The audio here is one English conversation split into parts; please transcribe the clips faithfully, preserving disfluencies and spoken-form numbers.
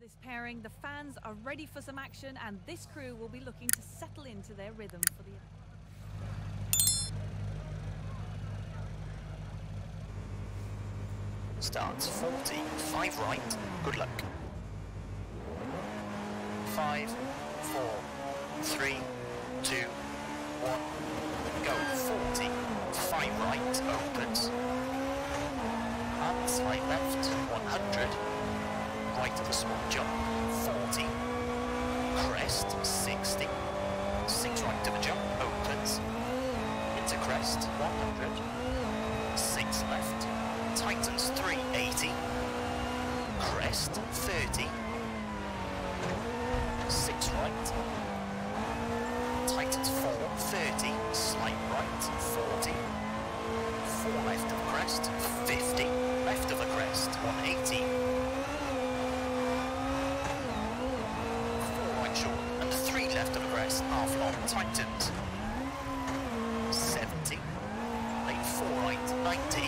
This pairing, the fans are ready for some action, and this crew will be looking to settle into their rhythm for the... Starts forty, five right, good luck. Five, four, three, two, one, go. Forty, five right, opens. And slide left, one hundred. Right of a small jump, forty. Crest, sixty. Six right of a jump, opens. Into crest, one hundred. Six left. Tightens three, eighty. Crest, thirty. Six right. Tightens four, thirty. Slight right, forty. Four left of crest, fifty. Left of a crest, one eighty. Four right short and three left of a crest, half long, tightens. seventy. Late four right, ninety.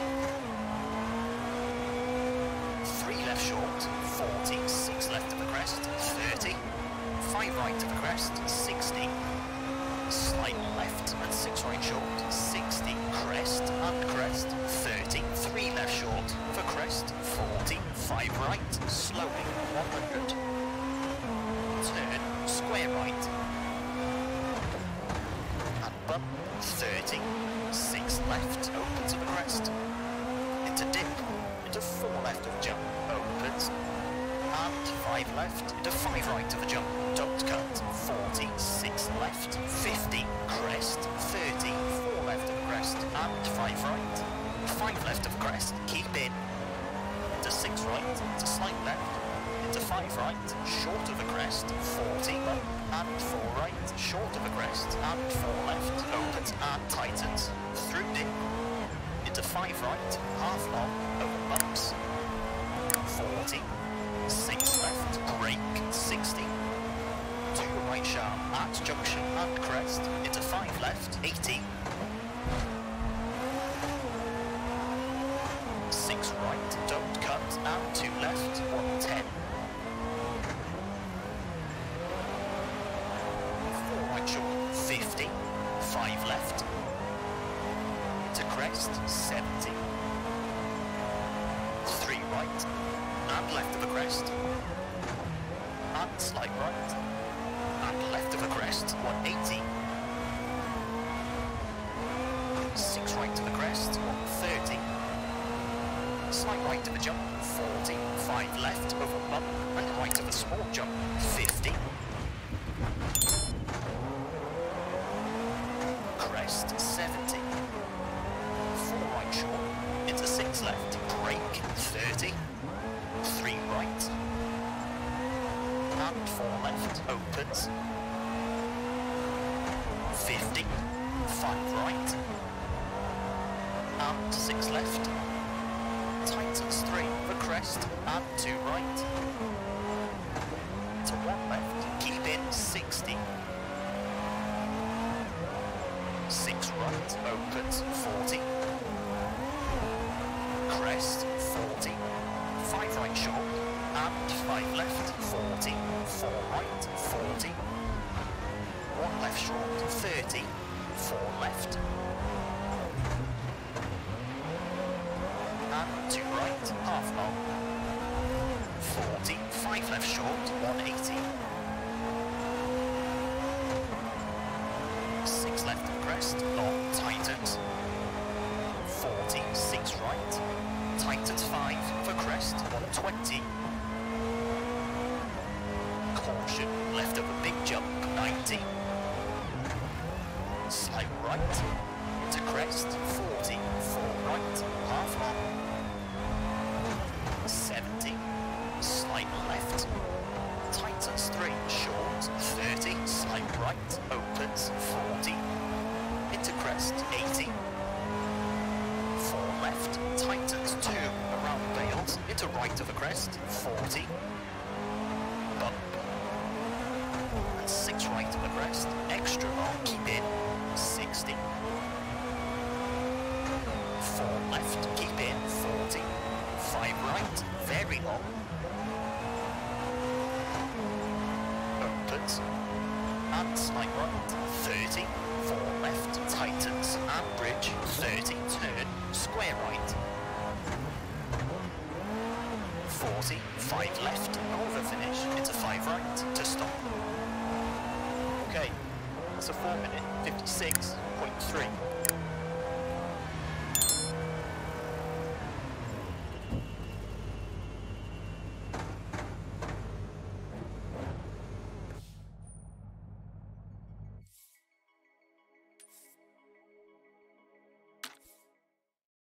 Left short, forty, six left of the crest, thirty, five right of the crest, sixty, slight left and six right short, sixty, crest and crest, thirty, three left short for crest, forty, five right, slowing, one hundred, turn, square right, and bump, thirty, six left, open to the crest, into dip, into four left of jump, opens, and five left, into five right of the jump, don't cut, forty, six left, fifty, crest, thirty, four left of the crest, and five right, five left of crest, keep in, into six right, into slight left, into five right, short of the crest, forty, and four right, short of the crest, and four left, opens and tightens, through dip, into five right, half long, over bumps, forty, six left, brake, sixty, two right sharp at junction and crest, into five left, eighty, six right, don't cut, and two left, one ten, four right short, fifty, five left, to crest, seventy, three right, and left of the crest, and slight right, and left of the crest, one eighty, six right to the crest, one thirty, slight right to the jump, forty, five left over bump, and right of a small jump, fifty, crest, seventy, four right short, into six left, brake, thirty, three right, and four left, opens, fifty, five right, and six left, tightens three for crest, and two right, to one left, keep in, sixty, six right, opens, forty, crest, forty, five right short, and five left, forty, four right, forty, one left short, thirty, four left, and two right, half long, forty, five left short, one eighty, six left of crest, long, tightens, forty, six right, tightens five for crest, one twenty, caution, left of a big jump, ninety, slight right, to crest, forty, four right, half long, seventy, slight left, tightens three, short, thirty, slight right, opens, forty, into crest, eighty, four left, tightens two, around Bales, into right of a crest, forty, bump, and six right of a crest, extra long, keep in, sixty, four left, keep in, forty, five right, very long, and slight right, thirty, four left, tightens and bridge, thirty, turn, square right, forty, five left, over finish, into five right, to stop. Okay, that's a four minute fifty-six point three.